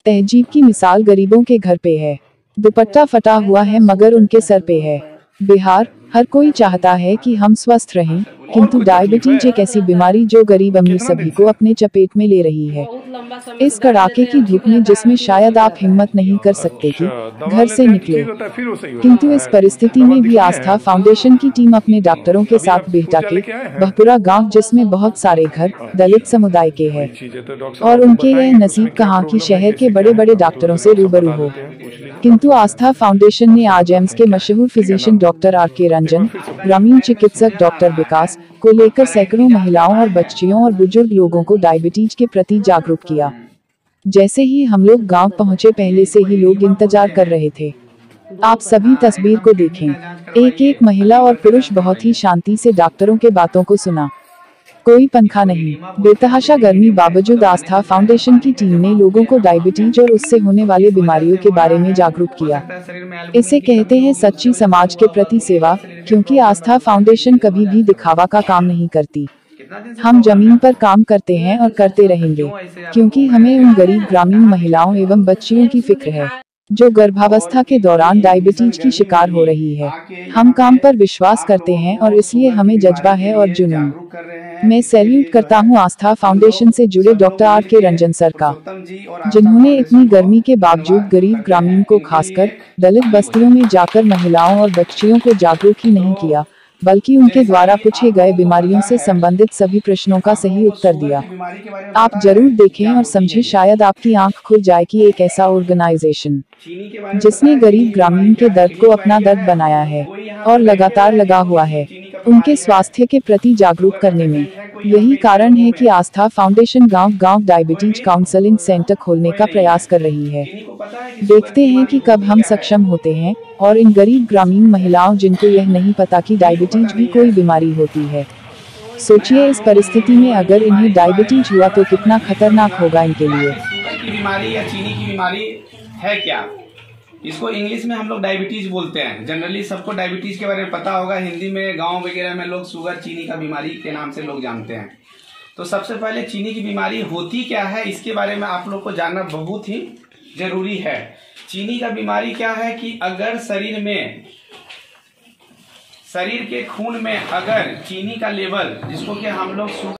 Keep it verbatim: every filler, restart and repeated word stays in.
तहजीब की मिसाल गरीबों के घर पे है। दुपट्टा फटा हुआ है मगर उनके सर पे है। बिहार, हर कोई चाहता है कि हम स्वस्थ रहें, किंतु डायबिटीज एक ऐसी बीमारी जो गरीब अमीर सभी को अपने चपेट में ले रही है। इस कड़ाके की धूप में जिसमें शायद आप हिम्मत नहीं कर सकते कि घर से निकले, किंतु इस परिस्थिति में भी आस्था फाउंडेशन की टीम अपने डॉक्टरों के साथ बिहटा के बहपुरा गांव, जिसमें बहुत सारे घर दलित समुदाय के हैं, और उनके यह नसीब कहाँ की शहर के बड़े बड़े डॉक्टरों से रूबरू हो, किंतु आस्था फाउंडेशन ने आज एम्स के मशहूर फिजिशियन डॉक्टर आर के रंजन, ग्रामीण चिकित्सक डॉक्टर विकास को लेकर सैकड़ों महिलाओं और बच्चियों और बुजुर्ग लोगों को डायबिटीज के प्रति जागरूक किया। जैसे ही हम लोग गांव पहुंचे, पहले से ही लोग इंतजार कर रहे थे। आप सभी तस्वीर को देखें, एक एक महिला और पुरुष बहुत ही शांति से डॉक्टरों के बातों को सुना। कोई पंखा नहीं, बेतहाशा गर्मी बावजूद आस्था फाउंडेशन की टीम ने लोगों को डायबिटीज और उससे होने वाले बीमारियों के बारे में जागरूक किया। इसे कहते हैं सच्ची समाज के प्रति सेवा, क्योंकि आस्था फाउंडेशन कभी भी दिखावा का काम नहीं करती। हम जमीन पर काम करते हैं और करते रहेंगे, क्योंकि हमें उन गरीब ग्रामीण महिलाओं एवं बच्चियों की फिक्र है जो गर्भावस्था के दौरान डायबिटीज की शिकार हो रही है। हम काम पर विश्वास करते हैं और इसलिए हमें जज्बा है और जुनून। मैं सैल्यूट करता हूं आस्था फाउंडेशन से जुड़े डॉक्टर आर के रंजन सर का, जिन्होंने इतनी गर्मी के बावजूद गरीब ग्रामीण को, खासकर दलित बस्तियों में जाकर महिलाओं और बच्चियों को जागरूक ही नहीं किया, बल्कि उनके द्वारा पूछे गए बीमारियों से संबंधित सभी प्रश्नों का सही उत्तर दिया। आप जरूर देखें और समझें, शायद आपकी आंख खुल जाए कि एक ऐसा ऑर्गेनाइजेशन जिसने गरीब ग्रामीण के दर्द को अपना दर्द बनाया है और लगातार लगा हुआ है उनके स्वास्थ्य के प्रति जागरूक करने में। यही कारण है कि आस्था फाउंडेशन गांव गांव डायबिटीज काउंसलिंग सेंटर खोलने का प्रयास कर रही है। देखते हैं कि कब हम सक्षम होते हैं और इन गरीब ग्रामीण महिलाओं जिनको यह नहीं पता कि डायबिटीज भी कोई बीमारी होती है। सोचिए, इस परिस्थिति में अगर इन्हें डायबिटीज हुआ तो कितना खतरनाक होगा इनके लिए। बीमारी या चीनी की बीमारी है क्या, इसको इंग्लिश में हम लोग डायबिटीज बोलते हैं। जनरली सबको डायबिटीज के बारे में पता होगा, हिंदी में गांव वगैरह में लोग शुगर चीनी का बीमारी के नाम से लोग जानते हैं। तो सबसे पहले चीनी की बीमारी होती क्या है, इसके बारे में आप लोग को जानना बहुत ही जरूरी है। चीनी का बीमारी क्या है कि अगर शरीर में शरीर के खून में अगर चीनी का लेवल, जिसको कि हम लोग